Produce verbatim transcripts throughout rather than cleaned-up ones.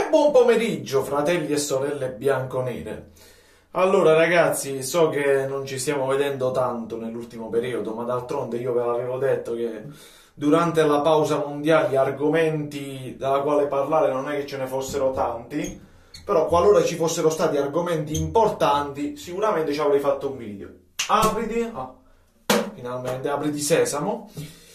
E buon pomeriggio, fratelli e sorelle bianconere. Allora ragazzi, so che non ci stiamo vedendo tanto nell'ultimo periodo, ma d'altronde io ve l'avevo detto che durante la pausa mondiale gli argomenti dalla quale parlare non è che ce ne fossero tanti, però qualora ci fossero stati argomenti importanti sicuramente ci avrei fatto un video. Apriti, ah, finalmente, apriti sesamo.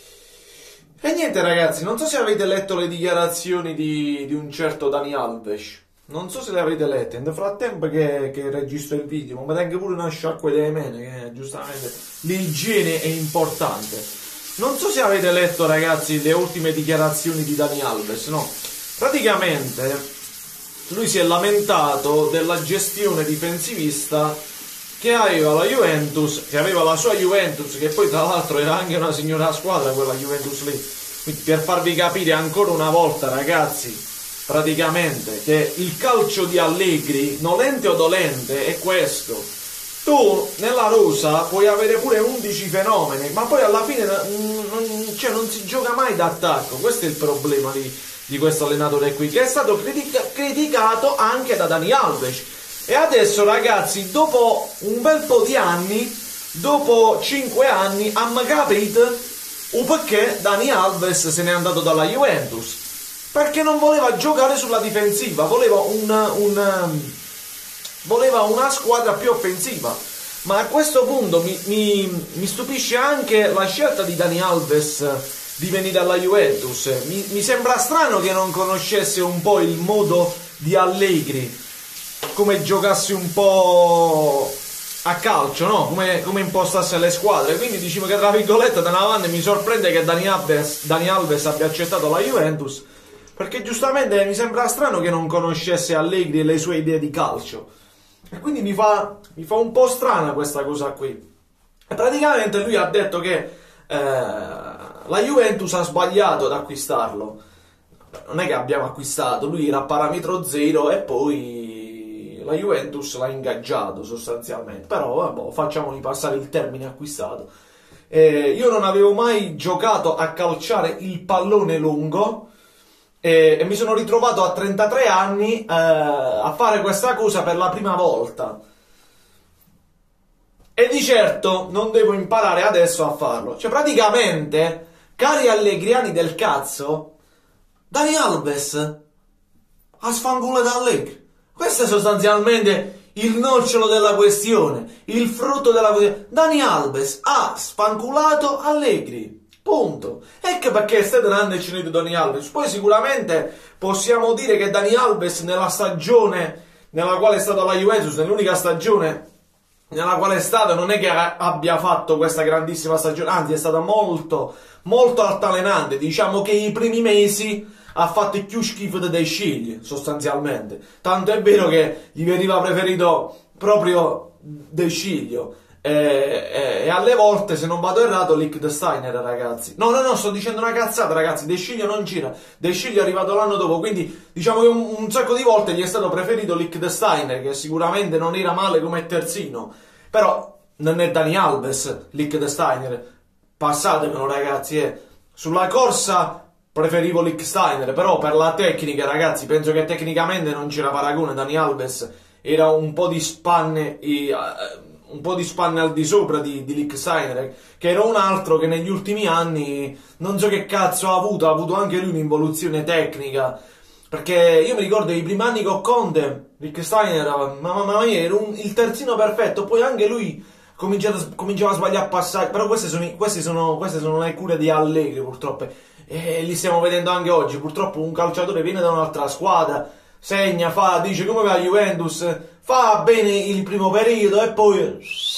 E niente ragazzi, non so se avete letto le dichiarazioni di, di un certo Dani Alves. Non so se le avete lette. Nel frattempo che, che registro il video, ma mi tengo pure una sciacqua delle mani, che giustamente l'igiene è importante. Non so se avete letto ragazzi le ultime dichiarazioni di Dani Alves, no? Praticamente lui si è lamentato della gestione difensivista che aveva la Juventus, che aveva la sua Juventus, che poi tra l'altro era anche una signora squadra quella Juventus lì. Quindi per farvi capire ancora una volta ragazzi, praticamente che il calcio di Allegri, nolente o dolente, è questo: tu nella rosa puoi avere pure undici fenomeni, ma poi alla fine non, cioè, non si gioca mai d'attacco. Questo è il problema di, di questo allenatore qui, che è stato critica, criticato anche da Dani Alves. E adesso ragazzi, dopo un bel po' di anni, dopo cinque anni, hanno capito o perché Dani Alves se n'è andato dalla Juventus. Perché non voleva giocare sulla difensiva, voleva una, una, voleva una squadra più offensiva. Ma a questo punto mi, mi, mi stupisce anche la scelta di Dani Alves di venire alla Juventus. Mi, mi sembra strano che non conoscesse un po' il modo di Allegri, come giocasse un po' a calcio, no? Come, come impostasse le squadre. Quindi diciamo che tra virgolette da avanti mi sorprende che Dani Alves, Dani Alves abbia accettato la Juventus, perché giustamente mi sembra strano che non conoscesse Allegri e le sue idee di calcio. E quindi mi fa, mi fa un po' strana questa cosa qui. E praticamente lui ha detto che eh, la Juventus ha sbagliato ad acquistarlo. Non è che abbiamo acquistato, lui era a parametro zero e poi la Juventus l'ha ingaggiato sostanzialmente. Però vabbè, facciamogli passare il termine acquistato. Eh, io non avevo mai giocato a calciare il pallone lungo e, e mi sono ritrovato a trentatré anni eh, a fare questa cosa per la prima volta. E di certo non devo imparare adesso a farlo. Cioè praticamente, cari allegriani del cazzo, Dani Alves ha sfangolato Allegri. Questo è sostanzialmente il nocciolo della questione, il frutto della questione. Dani Alves ha spanculato Allegri, punto. Ecco perché state dando il cinese di Dani Alves. Poi sicuramente possiamo dire che Dani Alves nella stagione nella quale è stato alla Juventus, nell'unica stagione nella quale è stato, non è che abbia fatto questa grandissima stagione, anzi è stata molto, molto altalenante. Diciamo che i primi mesi ha fatto più schifo dei scigli, sostanzialmente. Tanto è vero che gli veniva preferito proprio De Sciglio. E, e, e alle volte, se non vado errato, Lichtsteiner, ragazzi. No, no, no, sto dicendo una cazzata, ragazzi. De Sciglio non c'era. De Sciglio è arrivato l'anno dopo, quindi diciamo che un, un sacco di volte gli è stato preferito Lichtsteiner, che sicuramente non era male come terzino. Però non è Dani Alves, Lichtsteiner. Passatemelo, ragazzi, eh. Sulla corsa preferivo Lichtsteiner, però per la tecnica, ragazzi, penso che tecnicamente non c'era paragone. Dani Alves era un po' di spanne, un po' di spanne al di sopra di, di Lichtsteiner, che era un altro che negli ultimi anni non so che cazzo ha avuto, ha avuto anche lui un'involuzione tecnica. Perché io mi ricordo i primi anni con Conte, Lichtsteiner, mamma mia, era un, il terzino perfetto, poi anche lui cominciava, cominciava a sbagliare a passare, però queste sono, queste sono, queste sono le cure di Allegri, purtroppo. E li stiamo vedendo anche oggi. Purtroppo un calciatore viene da un'altra squadra, segna, fa, dice come va la Juventus, fa bene il primo periodo e poi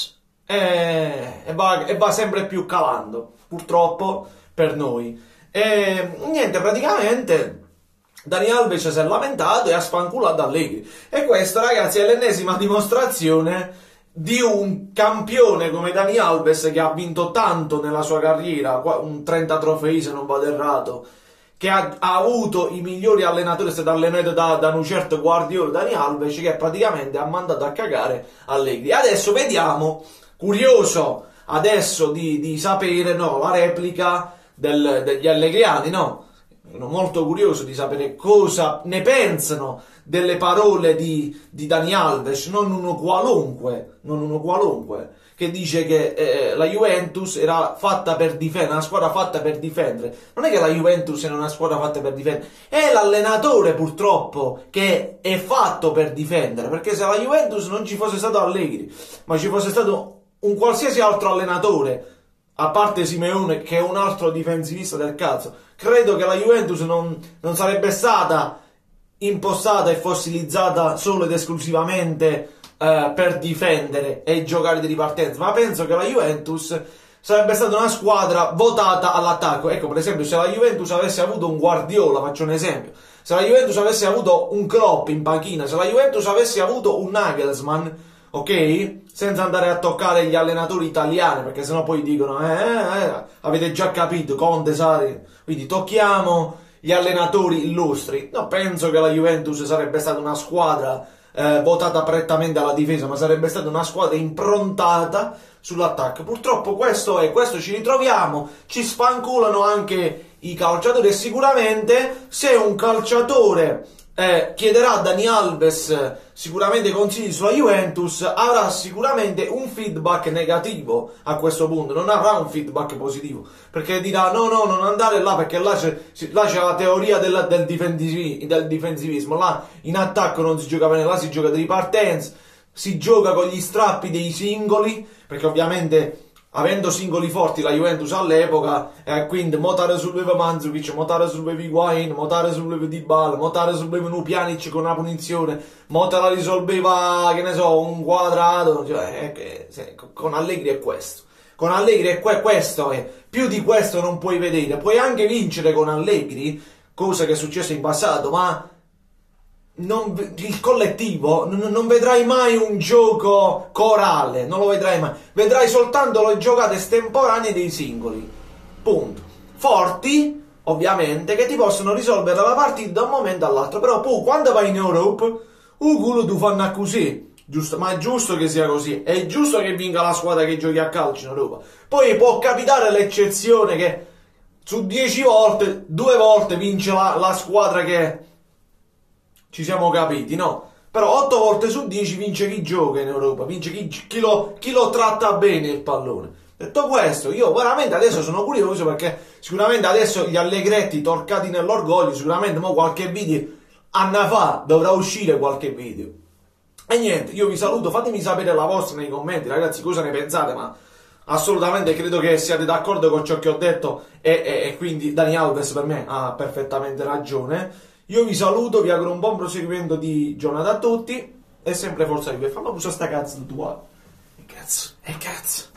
e, e, va, e va sempre più calando, purtroppo per noi. E niente, praticamente Dani Alves si è lamentato e ha spanculato Allegri. E questo, ragazzi, è l'ennesima dimostrazione di un campione come Dani Alves, che ha vinto tanto nella sua carriera, un trenta trofei se non vado errato, che ha, ha avuto i migliori allenatori, è stato allenato da, da un certo Guardiola. Dani Alves che praticamente ha mandato a cagare Allegri. Adesso vediamo, curioso adesso di, di sapere, no, la replica del, degli allegriani, no? sono molto curioso di sapere cosa ne pensano delle parole di, di Dani Alves, non uno qualunque, non uno qualunque, che dice che eh, la Juventus era fatta per difendere, una squadra fatta per difendere. Non è che la Juventus è una squadra fatta per difendere, è l'allenatore purtroppo che è fatto per difendere, perché se la Juventus non ci fosse stato Allegri, ma ci fosse stato un qualsiasi altro allenatore, a parte Simeone che è un altro difensivista del cazzo, credo che la Juventus non, non sarebbe stata impostata e fossilizzata solo ed esclusivamente Uh, per difendere e giocare di ripartenza, ma penso che la Juventus sarebbe stata una squadra votata all'attacco. Ecco, per esempio, se la Juventus avesse avuto un Guardiola, faccio un esempio, se la Juventus avesse avuto un Klopp in panchina, se la Juventus avesse avuto un Nagelsmann, ok? Senza andare a toccare gli allenatori italiani, perché sennò poi dicono eh, eh, avete già capito, Conte, Sarri, quindi tocchiamo gli allenatori illustri. No, penso che la Juventus sarebbe stata una squadra Eh, votata prettamente alla difesa, ma sarebbe stata una squadra improntata sull'attacco. Purtroppo questo è, questo ci ritroviamo, ci spanculano anche i calciatori, e sicuramente se un calciatore eh, chiederà a Dani Alves eh, sicuramente consigli sulla Juventus, avrà sicuramente un feedback negativo a questo punto, non avrà un feedback positivo, perché dirà no no non andare là, perché là c'è, là c'è la teoria del, del, difensivi, del difensivismo, là in attacco non si gioca bene, là si gioca di ripartenza, si gioca con gli strappi dei singoli, perché ovviamente avendo singoli forti la Juventus all'epoca, eh, quindi motare sul Veva Mandzukic, motare sul Veva Higuain, motare sul Veva Dybala, motare sul Veva Pjanic con una punizione, motare la risolveva, che ne so, un quadrato, cioè, eh, eh, con Allegri è questo. Con Allegri è que questo, è. Più di questo non puoi vedere. Puoi anche vincere con Allegri, cosa che è successo in passato, ma non, il collettivo non, non vedrai mai un gioco corale, non lo vedrai mai, vedrai soltanto le giocate estemporanee dei singoli, punto. Forti ovviamente, che ti possono risolvere la partita da un momento all'altro, però poi quando vai in Europa un culo tu fanno così, giusto? Ma è giusto che sia così, è giusto che vinca la squadra che giochi a calcio in Europa. Poi può capitare l'eccezione che su dieci volte due volte vince la, la squadra che ci siamo capiti, no? Però otto volte su dieci vince chi gioca in Europa, vince chi, chi, lo, chi lo tratta bene il pallone. Detto questo, io veramente adesso sono curioso, perché sicuramente adesso gli allegretti torcati nell'orgoglio, sicuramente mo qualche video, anni fa dovrà uscire qualche video. E niente, io vi saluto, fatemi sapere la vostra nei commenti, ragazzi, cosa ne pensate, ma assolutamente credo che siate d'accordo con ciò che ho detto e, e, e quindi Dani Alves per me ha perfettamente ragione. Io vi saluto, vi auguro un buon proseguimento di giornata a tutti e sempre forza di voi. Fammi usare sta cazzo tua. E cazzo, e cazzo.